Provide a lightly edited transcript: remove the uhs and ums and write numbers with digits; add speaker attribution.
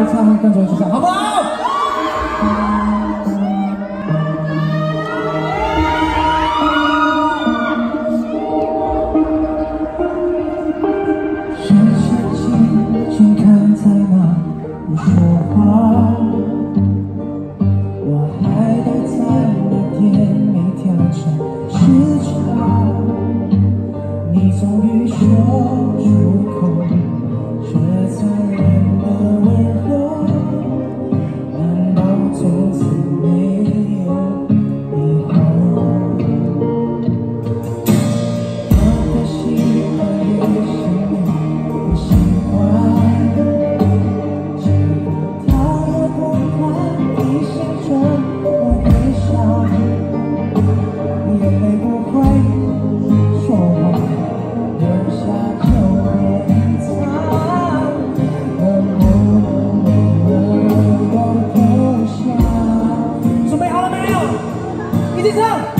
Speaker 1: 唱跟着一起唱，好不好？深深静静看在那不说话，我还待在那天没调整时差，你终于说出口，却残忍的问候，难道从此没有以后？我的喜欢也是你的喜欢，结果他也不看你想着我微笑，眼泪不会说谎，留下就别藏，能不能没能够投降？准备好了没有？一起唱。